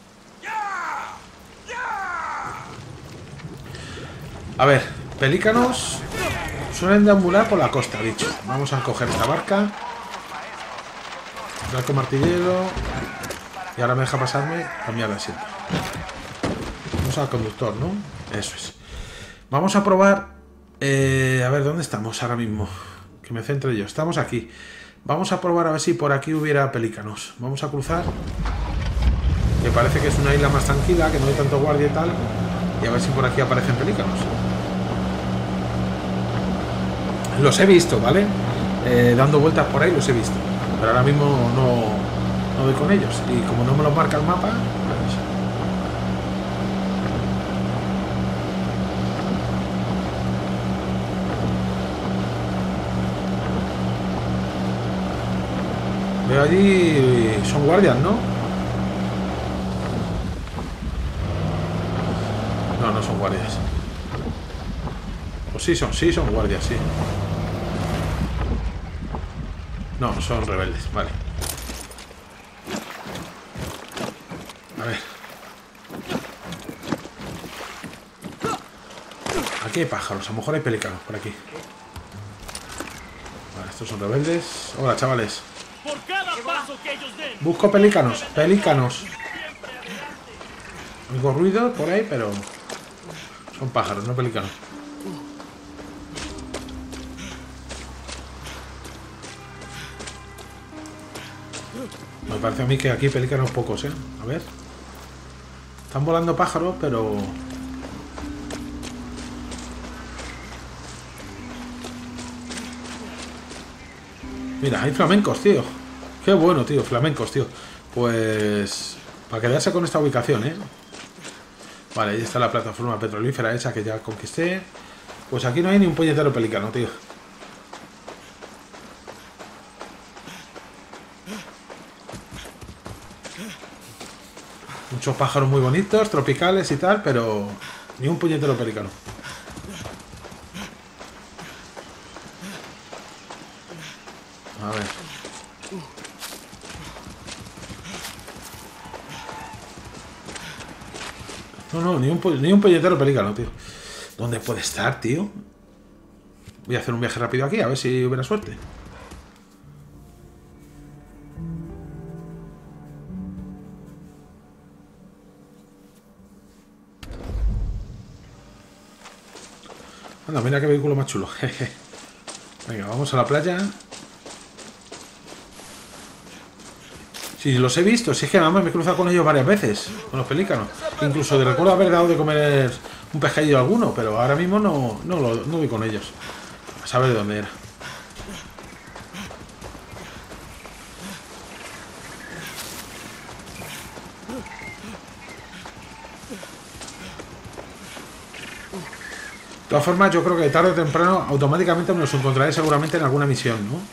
A: A ver, pelícanos suelen deambular por la costa, dicho. Vamos a coger esta barca. Barco martillero. Y ahora me deja pasarme, cambiar de asiento. Vamos al conductor, ¿no? Eso es. Vamos a probar. A ver, ¿dónde estamos ahora mismo? Que me centre yo. Estamos aquí. Vamos a probar a ver si por aquí hubiera pelícanos. Vamos a cruzar. Que parece que es una isla más tranquila, que no hay tanto guardia y tal. Y a ver si por aquí aparecen pelícanos. Los he visto, ¿vale? Dando vueltas por ahí los he visto. Pero ahora mismo no doy con ellos. Y como no me los marca el mapa, pues... Veo allí... Son guardias, ¿no? No son guardias. Pues sí son guardias, sí. No, son rebeldes, vale. A ver. Aquí hay pájaros, a lo mejor hay pelícanos por aquí. Vale, estos son rebeldes. Hola, chavales.
B: Por cada paso que ellos den.
A: Busco pelícanos, pelícanos. Oigo ruido por ahí, pero... Son pájaros, no pelícanos. Me parece a mí que aquí pelícanos pocos, ¿eh? A ver. Están volando pájaros, pero... Mira, hay flamencos, tío. Qué bueno, tío, flamencos, tío. Pues... Para quedarse con esta ubicación, ¿eh? Vale, ahí está la plataforma petrolífera esa que ya conquisté. Pues aquí no hay ni un puñetero pelícano, tío. Muchos pájaros muy bonitos, tropicales y tal, pero ni un puñetero pelícano. A ver. No, ni un puñetero pelícano, tío. ¿Dónde puede estar, tío? Voy a hacer un viaje rápido aquí, a ver si hubiera suerte. Anda, mira qué vehículo más chulo. Venga, vamos a la playa. Si los he visto, si es que además me he cruzado con ellos varias veces, con los pelícanos. Incluso recuerdo haber dado de comer un pescadillo alguno, pero ahora mismo no voy con ellos. A saber de dónde era. De todas formas, yo creo que tarde o temprano automáticamente me los encontraré seguramente en alguna misión, ¿no?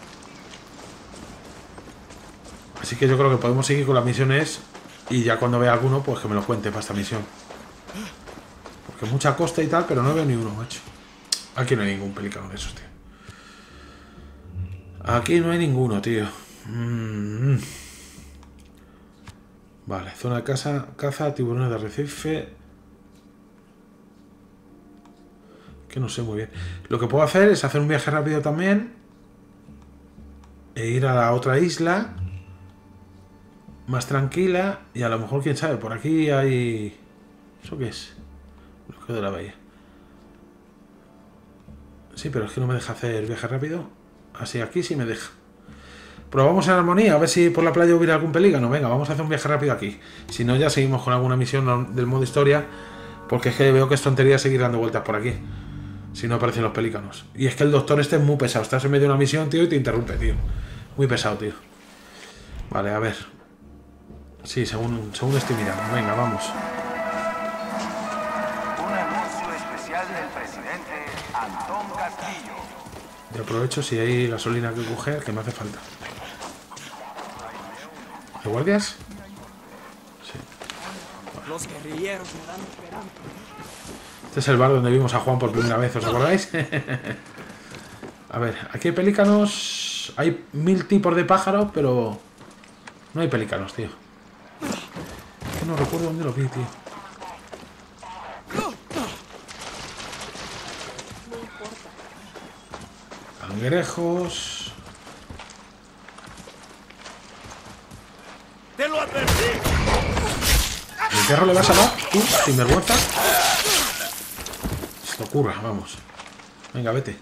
A: Así que yo creo que podemos seguir con las misiones y ya cuando vea alguno, pues que me lo cuente para esta misión. Porque mucha costa y tal, pero no veo ni uno, macho. Aquí no hay ningún pelícano de esos, tío. Aquí no hay ninguno, tío. Vale, zona de caza, tiburones de arrecife. Que no sé muy bien. Lo que puedo hacer es hacer un viaje rápido también. E ir a la otra isla. Más tranquila. Y a lo mejor, quién sabe, por aquí hay... ¿Eso qué es? Bloqueo de la bahía. Sí, pero es que no me deja hacer viaje rápido. Así, aquí sí me deja. Probamos en armonía, a ver si por la playa hubiera algún pelícano. Venga, vamos a hacer un viaje rápido aquí. Si no, ya seguimos con alguna misión del modo historia. Porque es que veo que es tontería seguir dando vueltas por aquí. Si no aparecen los pelícanos. Y es que el doctor este es muy pesado. Estás en medio de una misión, tío, y te interrumpe, tío. Muy pesado, tío. Vale, a ver. Sí, según estoy mirando. Venga, vamos.
E: Un anuncio especial del presidente Antón Castillo.
A: Y aprovecho si hay gasolina que coger, que me hace falta. ¿Hay guardias? Sí.
B: Los guerrilleros me dan esperanza.
A: Este es el bar donde vimos a Juan por primera vez, ¿os acordáis? A ver, aquí hay pelícanos. Hay 1000 tipos de pájaros, pero no hay pelícanos, tío. Es que no recuerdo dónde lo vi, tío. Cangrejos.
B: ¡Te lo advertí!
A: ¿El perro le vas a dar? ¿Tú? ¿Sin vergüenza? Se te ocurra, vamos. Venga, vete.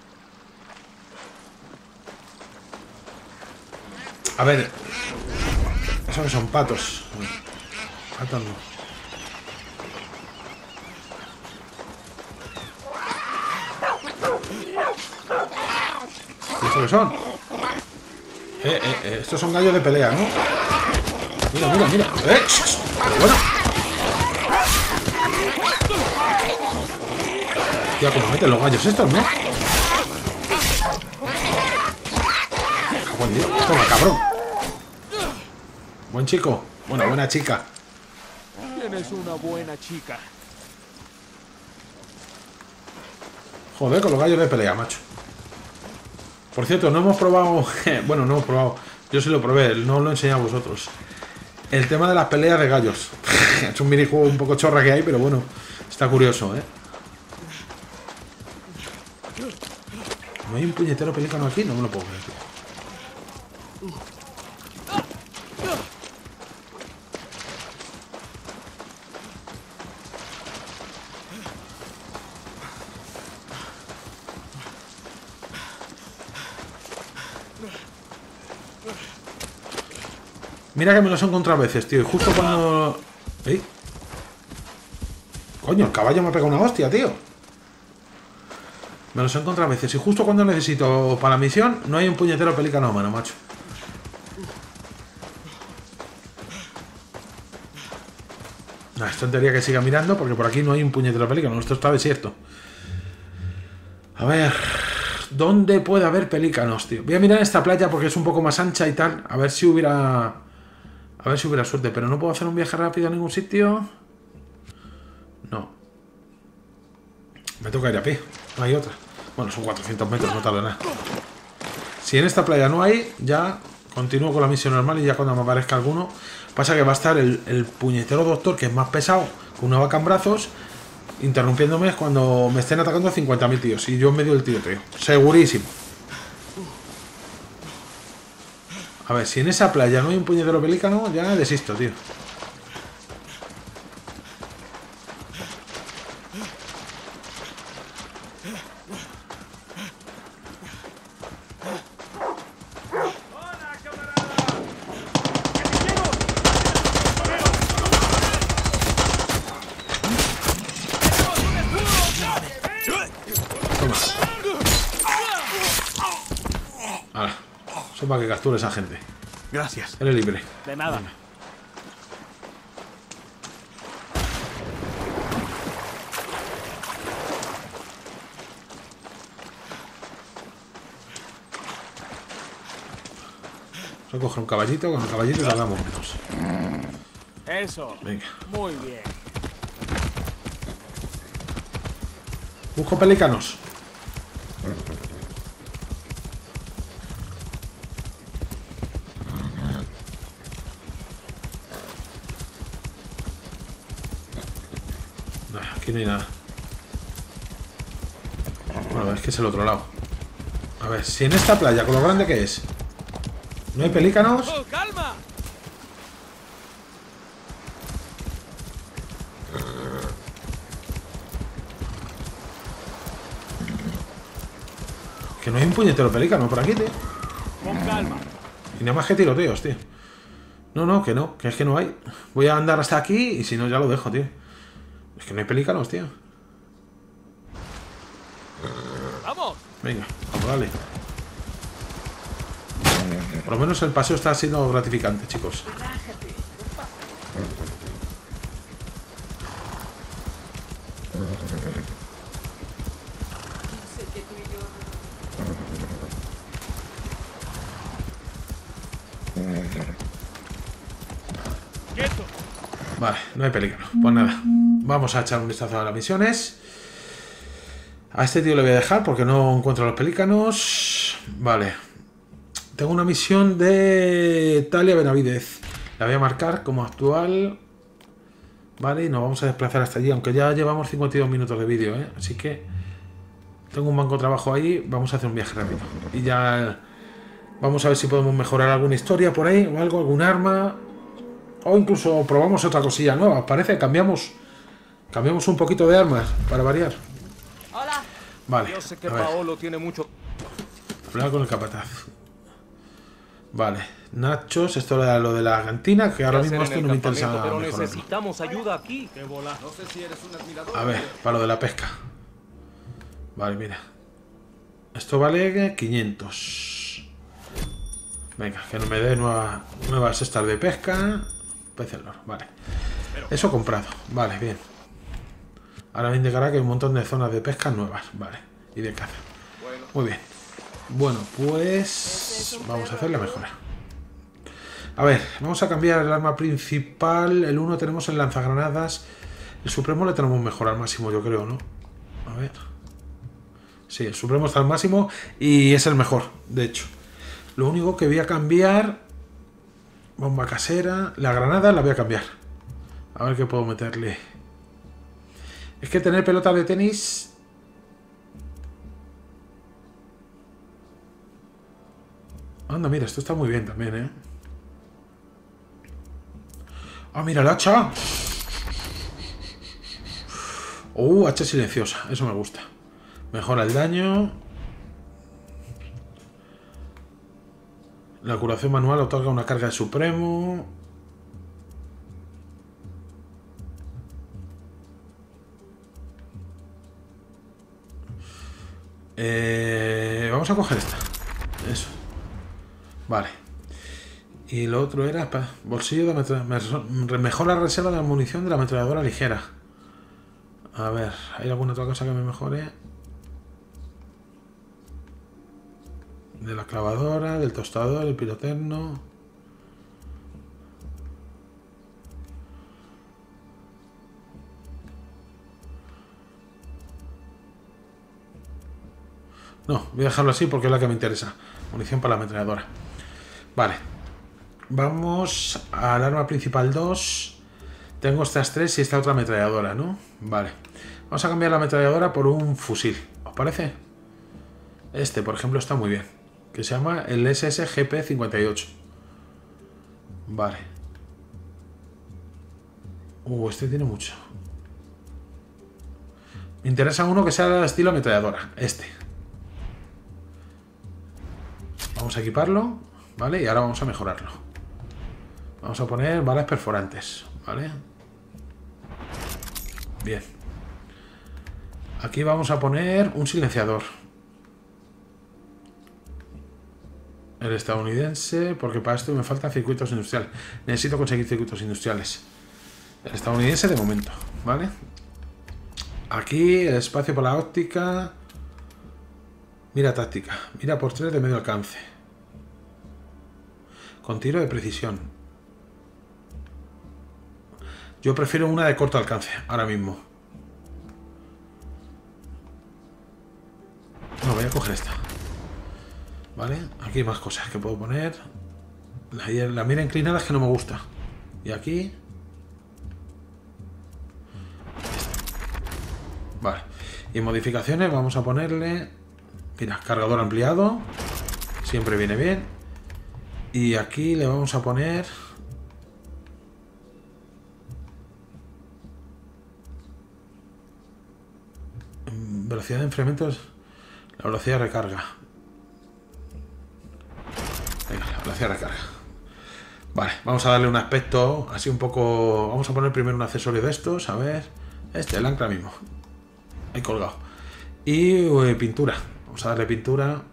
A: A ver. Esos que son patos. Patos no. ¿Y estos qué son? Estos son gallos de pelea, ¿no? Mira. Pero bueno. Tío, como meten los gallos estos, ¿no? Buen Dios. Toma, cabrón. Buen chico. Bueno, buena chica.
B: Tienes una buena chica.
A: Joder, con los gallos de pelea, macho. Por cierto, no hemos probado... Bueno, no hemos probado. Yo sí lo probé, no os lo he enseñado a vosotros. El tema de las peleas de gallos. Es un minijuego un poco chorra que hay, pero bueno, está curioso, ¿eh? ¿No hay un puñetero pelícano aquí? No me lo puedo creer, tío. Mira que me los he encontrado a veces, tío. Y justo cuando... ¿Eh? Coño, el caballo me ha pegado una hostia, tío. Me los he encontrado a veces. Y justo cuando necesito para la misión, no hay un puñetero pelícano a mano, macho. Nah, es tontería que siga mirando, porque por aquí no hay un puñetero pelícano. Esto está desierto. A ver... ¿Dónde puede haber pelícanos, tío? Voy a mirar esta playa porque es un poco más ancha y tal. A ver si hubiera... A ver si hubiera suerte. Pero no puedo hacer un viaje rápido a ningún sitio. No. Me toca ir a pie. No hay otra. Bueno, son 400 metros, no tarda nada. Si en esta playa no hay, ya continúo con la misión normal y ya cuando me aparezca alguno... Pasa que va a estar el puñetero doctor, que es más pesado, con una vaca en brazos, interrumpiéndome cuando me estén atacando 50.000 tíos. Y yo en medio del tiroteo. Segurísimo. A ver, si en esa playa no hay un puñetero pelícano, ya desisto, tío. Ahora, eso para que capture a esa gente.
B: Gracias.
A: Eres libre.
B: De nada.
A: Venga. Vamos a coger un caballito, con el caballito tardamos menos.
B: Eso.
A: Venga.
B: Muy bien.
A: Busco pelícanos. Nah, aquí no hay nada. Bueno, es que es el otro lado. A ver, si en esta playa, con lo grande que es, no hay pelícanos.
B: ¡Oh, calma!
A: Que no hay un puñetero pelícano por aquí, tío.
B: Con calma.
A: Y nada más que tiroteos, tío. No, que no, que es que no hay. Voy a andar hasta aquí y si no ya lo dejo, tío. Es que no hay pelícanos, tío.
B: ¡Vamos!
A: Venga, vamos, dale. Por lo menos el paseo está siendo gratificante, chicos.
B: ¡Quieto!
A: Vale, no hay peligro. Pues nada, vamos a echar un vistazo a las misiones. A este tío le voy a dejar porque no encuentro los pelícanos. Vale. Tengo una misión de Talia Benavidez. La voy a marcar como actual. Vale, y nos vamos a desplazar hasta allí. Aunque ya llevamos 52 minutos de vídeo, ¿eh? Así que tengo un banco de trabajo ahí. Vamos a hacer un viaje rápido. Y ya vamos a ver si podemos mejorar alguna historia por ahí o algo, algún arma. O incluso probamos otra cosilla nueva. Parece, cambiamos un poquito de armas para variar.
C: Hola.
A: Vale,
B: Yo sé que
A: a ver,
B: Paolo tiene mucho...
A: hablar con el capataz. Vale, nachos, esto era lo de la cantina, que ahora
B: que
A: mismo
B: hacer
A: esto
B: en
A: no me
B: el
A: interesa
B: campamento, pero
A: mejorarlo.
B: necesitamos ayuda aquí. ¡Qué bola! No sé si eres un admirador.
A: A ver, para lo de la pesca. Vale, mira. Esto vale 500. Venga, que no me dé nuevas estas de pesca. Pez el oro, vale. Eso comprado, vale, bien. Ahora me indicará que hay un montón de zonas de pesca nuevas, vale. Y de caza. Muy bien. Bueno, pues vamos a hacer la mejora. A ver, vamos a cambiar el arma principal. El 1 tenemos el lanzagranadas. El Supremo le tenemos mejor al máximo, yo creo, ¿no? A ver. Sí, el Supremo está al máximo y es el mejor, de hecho. Lo único que voy a cambiar... Bomba casera. La granada la voy a cambiar. A ver qué puedo meterle. Es que tener pelota de tenis... Anda, mira, esto está muy bien también, ¿eh? ¡Ah, mira, el hacha! Hacha silenciosa. Eso me gusta. Mejora el daño. La curación manual otorga una carga de Supremo. Vamos a coger esta. Eso. Vale. Y lo otro era bolsillo de mejora la reserva de munición de la ametralladora ligera. A ver, ¿hay alguna otra cosa que me mejore? De la clavadora, del tostador, el piroterno. No, voy a dejarlo así porque es la que me interesa. Munición para la ametralladora. Vale. Vamos al arma principal 2. Tengo estas 3 y esta otra ametralladora, ¿no? Vale. Vamos a cambiar la ametralladora por un fusil. ¿Os parece? Este, por ejemplo, está muy bien. Que se llama el SSGP-58. Vale. Este tiene mucho. Me interesa uno que sea de estilo ametralladora. Este. Vamos a equiparlo. Vale, y ahora vamos a mejorarlo. Vamos a poner balas perforantes. Vale. Bien. Aquí vamos a poner un silenciador. El estadounidense, porque para esto me faltan circuitos industriales. Necesito conseguir circuitos industriales. El estadounidense de momento, ¿vale? Aquí el espacio para la óptica. Mira táctica. Mira por 3 de medio alcance. Con tiro de precisión. Yo prefiero una de corto alcance, ahora mismo. No, voy a coger esta. Vale, aquí hay más cosas que puedo poner. La mira inclinada es que no me gusta. Y aquí... Vale. Y en modificaciones vamos a ponerle... Mira, cargador ampliado. Siempre viene bien. Y aquí le vamos a poner... Velocidad de enfriamientos. La velocidad de recarga. Venga, la velocidad de recarga. Vale, vamos a darle un aspecto así un poco... Vamos a poner primero un accesorio de estos. A ver... el ancla mismo. Ahí colgado. Y pintura. Vamos a darle pintura.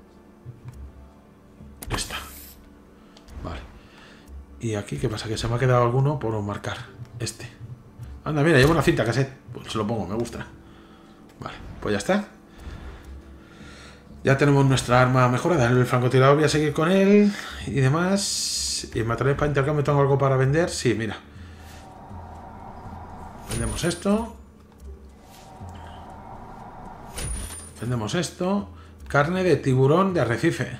A: Esta. Vale. Y aquí, ¿qué pasa? Que se me ha quedado alguno por marcar. Este. Anda, mira, llevo una cinta cassette. Pues se lo pongo, me gusta. Vale, pues ya está. Ya tenemos nuestra arma mejorada. El francotirador voy a seguir con él y demás. Y materiales para intercambio, ¿tengo algo para vender? Sí, mira. Vendemos esto. Vendemos esto. Carne de tiburón de arrecife.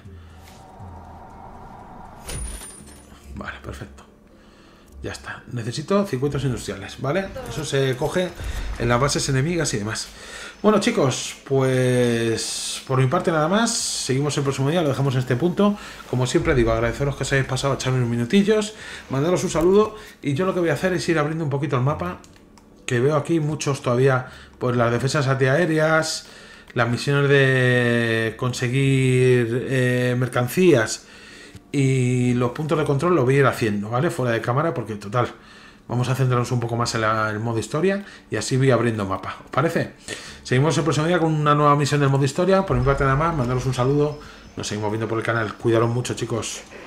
A: Vale, perfecto. Ya está. Necesito circuitos industriales, ¿vale? Eso se coge en las bases enemigas y demás. Bueno, chicos, pues por mi parte nada más. Seguimos el próximo día, lo dejamos en este punto. Como siempre digo, agradeceros que os hayáis pasado a echarme unos minutillos, mandaros un saludo. Y yo lo que voy a hacer es ir abriendo un poquito el mapa, que veo aquí muchos todavía, pues las defensas antiaéreas, las misiones de conseguir mercancías y los puntos de control lo voy a ir haciendo, ¿vale? Fuera de cámara, porque total, vamos a centrarnos un poco más en el modo historia y así voy abriendo mapa. ¿Os parece? Seguimos el próximo día con una nueva misión del modo historia. Por mi parte nada más, mandaros un saludo. Nos seguimos viendo por el canal. Cuidaros mucho, chicos.